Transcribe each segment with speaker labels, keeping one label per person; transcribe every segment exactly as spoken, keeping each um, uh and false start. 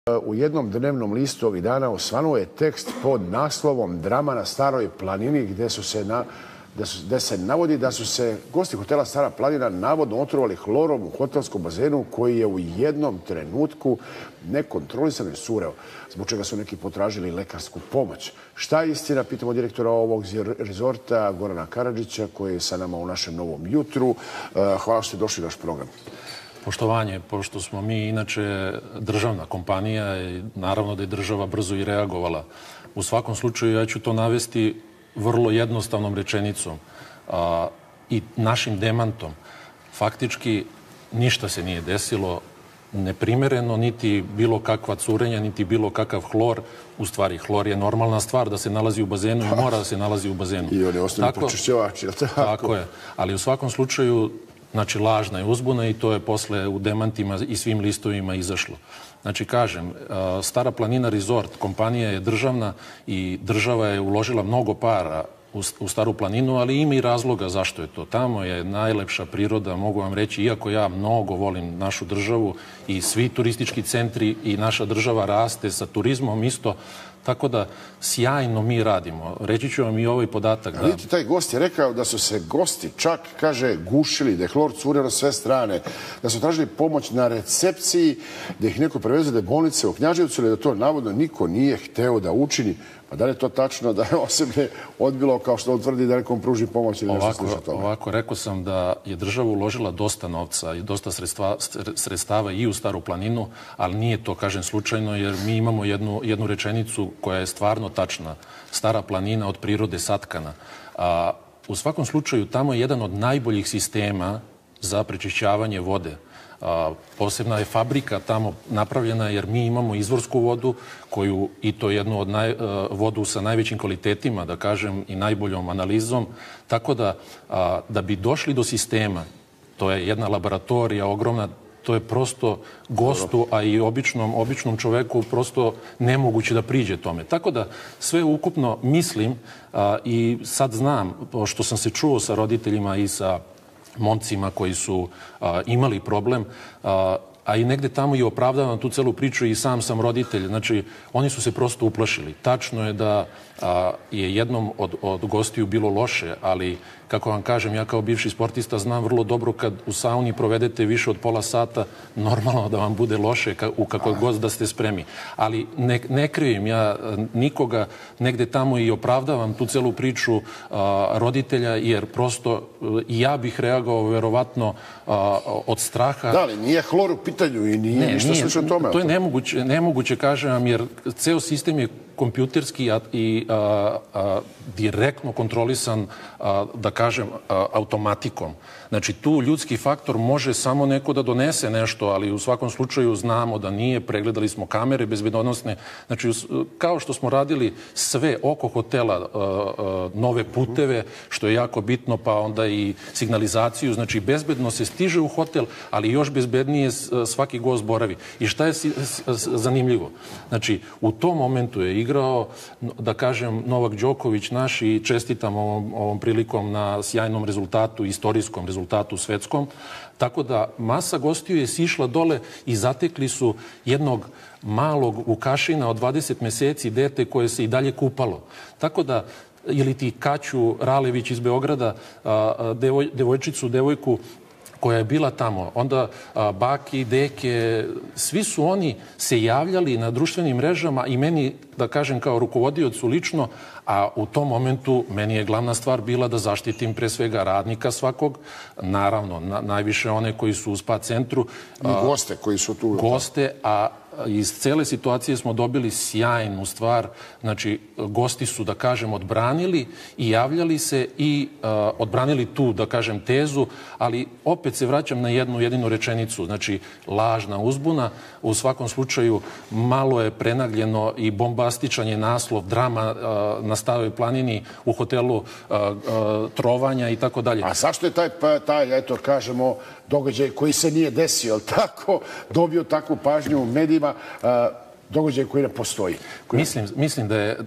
Speaker 1: U jednom dnevnom listu ovih dana osvanuo je tekst pod naslovom Drama na Staroj planini, gde, su se na, gde, su, gde se navodi da su se gosti hotela Stara planina navodno otrovali hlorom u hotelskom bazenu koji je u jednom trenutku nekontrolisano sureo, zbog čega su neki potražili lekarsku pomoć. Šta je istina? Pitamo direktora ovog rezorta, Gorana Karadžića, koji je sa nama u našem novom jutru. Hvala što ste došli u naš program.
Speaker 2: Poštovanje, pošto smo mi inače državna kompanija i naravno da je država brzo i reagovala. U svakom slučaju ja ću to navesti vrlo jednostavnom rečenicom a, i našim demantom. Faktički ništa se nije desilo neprimereno, niti bilo kakva curenja, niti bilo kakav hlor. U stvari, hlor je normalna stvar da se nalazi u bazenu i mora da se nalazi u bazenu.
Speaker 1: I on je osnovni pročišćivač, je tako?
Speaker 2: Tako je, ali u svakom slučaju znači, lažna je uzbuna i to je posle u demantima i svim listovima izašlo. Znači, kažem, Stara planina Resort, kompanija je državna i država je uložila mnogo para u Staru planinu, ali ima i razloga zašto je to. Tamo je najlepša priroda, mogu vam reći, iako ja mnogo volim našu državu i svi turistički centri i naša država raste sa turizmom isto, tako da sjajno mi radimo. Reći ću vam i ovaj podatak. Da...
Speaker 1: Vidite, taj gost je rekao da su se gosti čak, kaže, gušili, da je hlor curio na sve strane, da su tražili pomoć na recepciji, da ih neko preveze do bolnice u Knjaževcu, ili da to navodno niko nije hteo da učini. Pa da li je to tačno da je osoblje odbilo, kao što on tvrdi, da nekom pruži pomoć ili nešto slično tome?
Speaker 2: Ovako, rekao sam da je država uložila dosta novca i dosta sredstva, sredstava i u Staru planinu, ali nije to, kažem, slučajno, jer mi imamo jednu, jednu rečenicu koja je stvarno tačna. Stara planina od prirode satkana. A, u svakom slučaju, tamo je jedan od najboljih sistema za prečišćavanje vode. A, posebna je fabrika tamo napravljena jer mi imamo izvorsku vodu koju, i to jednu od naj, a, vodu sa najvećim kvalitetima, da kažem, i najboljom analizom. Tako da, a, da bi došli do sistema, to je jedna laboratorija ogromna, to je prosto gostu, a i običnom, običnom čoveku prosto nemoguće da priđe tome. Tako da sve ukupno mislim a, i sad znam, što sam se čuo sa roditeljima i sa momcima koji su a, imali problem, a, a i negde tamo i opravdavam tu celu priču i sam sam roditelj. Znači, oni su se prosto uplašili. Tačno je da a, je jednom od, od gostiju bilo loše, ali kako vam kažem, ja kao bivši sportista znam vrlo dobro kad u sauni provedete više od pola sata, normalno da vam bude loše ka, u kakvoj god da ste spremi. Ali ne, ne krivim ja nikoga, negde tamo i opravdavam tu celu priču a, roditelja, jer prosto i ja bih reagovao verovatno a, od straha.
Speaker 1: Da li, nije hlor u pitanju i nije ne, ništa slično tome?
Speaker 2: To je nemoguće, nemoguće, kažem vam, jer ceo sistem je kompjuterski i a, a, direktno kontrolisan, a, da kažem, a, automatikom. Znači, tu ljudski faktor može samo neko da donese nešto, ali u svakom slučaju znamo da nije, pregledali smo kamere bezbedonosne. Znači, kao što smo radili sve oko hotela, a, a, nove puteve, što je jako bitno, pa onda i signalizaciju. Znači, bezbedno se stiže u hotel, ali još bezbednije svaki gost boravi. I šta je zanimljivo? Znači, u tom momentu je igrao, da kažem, Novak Đoković naš i čestitam ovom, ovom prilikom na sjajnom rezultatu, istorijskom rezultatu svetskom. Tako da masa gostiju je sišla dole i zatekli su jednog malog Vukašina od dvadeset meseci, dete koje se i dalje kupalo. Tako da, ili ti Kaću Ralević iz Beograda, devoj, devojčicu, devojku, koja je bila tamo, onda a, baki, deke, svi su oni se javljali na društvenim mrežama i meni, da kažem, kao rukovodiocu lično, a u tom momentu meni je glavna stvar bila da zaštitim pre svega radnika svakog, naravno, na, najviše one koji su u spa centru.
Speaker 1: I goste koji su tu.
Speaker 2: Goste, a iz cele situacije smo dobili sjajnu stvar. Znači, gosti su, da kažem, odbranili i javljali se i uh, odbranili tu, da kažem, tezu, ali opet se vraćam na jednu jedinu rečenicu. Znači, lažna uzbuna. U svakom slučaju, malo je prenagljeno i bombastičan je naslov, drama uh, na Staroj planini u hotelu uh, uh, trovanja i tako dalje.
Speaker 1: A zašto je taj, pa, taj, eto, kažemo, događaj koji se nije desio, tako, dobio takvu pažnju u medijima, događaj koji ne postoji? Koji...
Speaker 2: Mislim, mislim da je,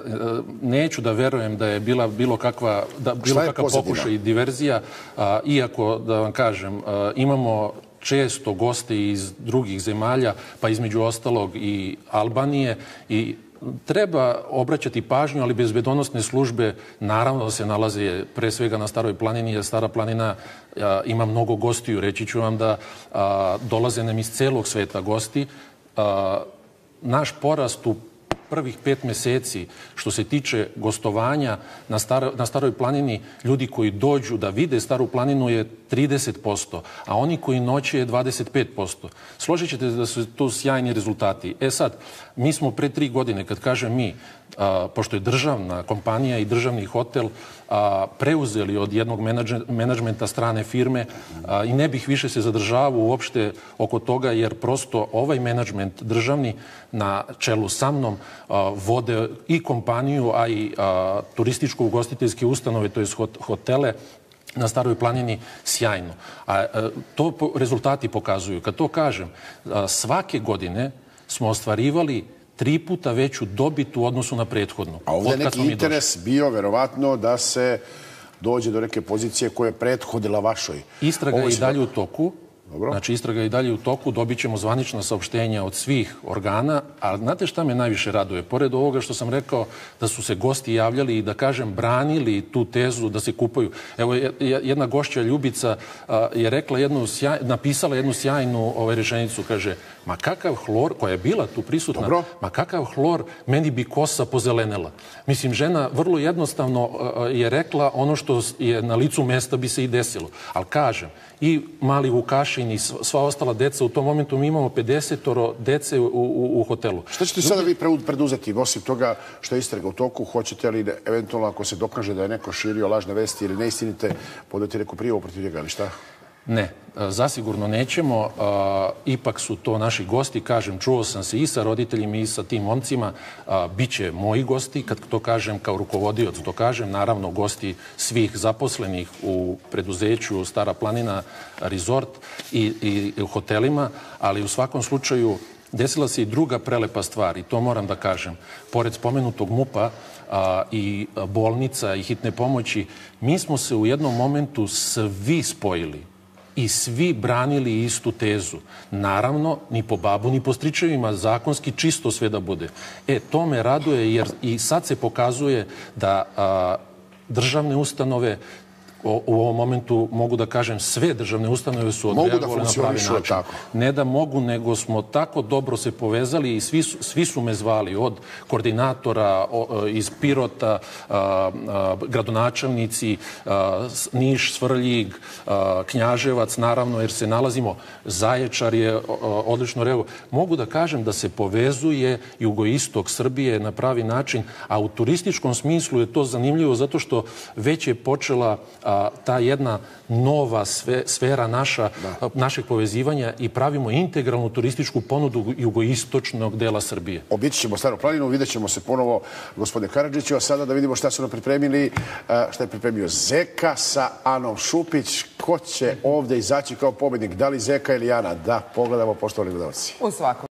Speaker 2: neću da verujem da je bila bilo kakva, da, bilo kakav pokušaj i diverzija, iako, da vam kažem, imamo često goste iz drugih zemalja, pa između ostalog i Albanije, i treba obraćati pažnju, ali bezbedonosne službe naravno da se nalaze pre svega na Staroj planini, jer Stara planina a, ima mnogo gostiju. Reći ću vam da a, dolaze nam iz celog sveta gosti. A, naš porast u prvih pet meseci, što se tiče gostovanja na, star, na Staroj planini, ljudi koji dođu da vide Staru planinu je trideset posto, a oni koji noće je dvadeset pet posto. Složit ćete da su to sjajni rezultati. E sad, mi smo pre tri godine, kad kažem mi, a, pošto je državna kompanija i državni hotel a, preuzeli od jednog menadžmenta strane firme a, i ne bih više se zadržavao uopšte oko toga, jer prosto ovaj menadžment državni na čelu sa mnom a, vode i kompaniju, a i a, turističko-ugostiteljske ustanove, to je hotele na Staroj planini, sjajno. A, a to po, rezultati pokazuju. Kad to kažem, a, svake godine smo ostvarivali tri puta veću dobit u odnosu na prethodnu.
Speaker 1: A ovdje je neki interes bio, verovatno, da se dođe do neke pozicije koja je prethodila vašoj.
Speaker 2: Istraga je i dalje u toku. Dobro. Znači, istraga je i dalje u toku, dobit ćemo zvanična saopštenja od svih organa, a znate šta me najviše raduje? Pored ovoga što sam rekao da su se gosti javljali i da kažem branili tu tezu da se kupaju. Evo, jedna gošća Ljubica a, je rekla jednu sjaj, napisala jednu sjajnu ovaj, rečenicu, kaže, ma kakav hlor, koja je bila tu prisutna, Dobro. ma kakav hlor, meni bi kosa pozelenela. Mislim, žena vrlo jednostavno a, je rekla ono što je na licu mesta bi se i desilo. Ali kažem, i mali Vukašin i sva ostala deca, u tom momentu mi imamo pedesetoro dece u, u, u hotelu.
Speaker 1: Šta ćete sada vi preduzeti, osim toga što je istraga u toku? Hoćete li eventualno, ako se dokaže da je neko širio lažne vesti ili neistinite, podati neku prijavu protiv njega, ali šta?
Speaker 2: Ne, zasigurno nećemo. Ipak su to naši gosti. Kažem, čuo sam se i sa roditeljima i sa tim momcima. Biće moji gosti, kad to kažem kao rukovodioc, to kažem. Naravno, gosti svih zaposlenih u preduzeću Stara planina Resort i, i u hotelima, ali u svakom slučaju desila se i druga prelepa stvar i to moram da kažem. Pored spomenutog MUP-a a, i bolnica i hitne pomoći, mi smo se u jednom momentu svi spojili i svi branili istu tezu. Naravno, ni po babu, ni po stričevima, zakonski čisto sve da bude. E, to me raduje jer i sad se pokazuje da a, državne ustanove, O, u ovom momentu mogu da kažem sve državne ustanove su odreagovale na pravi način. Tako. Ne da mogu, nego smo tako dobro se povezali i svi su, svi su me zvali od koordinatora o, iz Pirota, a, a, gradonačelnici, a, Niš, Svrljig, a, Knjaževac, naravno, jer se nalazimo, Zaječar je a, odlično reagovao. Mogu da kažem da se povezuje jugoistok Srbije na pravi način, a u turističkom smislu je to zanimljivo zato što već je počela a, ta jedna nova sve, sfera naša, da. našeg povezivanja i pravimo integralnu turističku ponudu jugoistočnog dela Srbije.
Speaker 1: Obići ćemo Staru planinu, vidjet ćemo se ponovo, gospodine Karadžiću, a sada da vidimo šta su nam pripremili, šta je pripremio Zeka sa Anom Šupić. Ko će ovde izaći kao pobednik? Da li Zeka ili Ana? Da, pogledamo, poštovani gledalci.
Speaker 3: U svakom.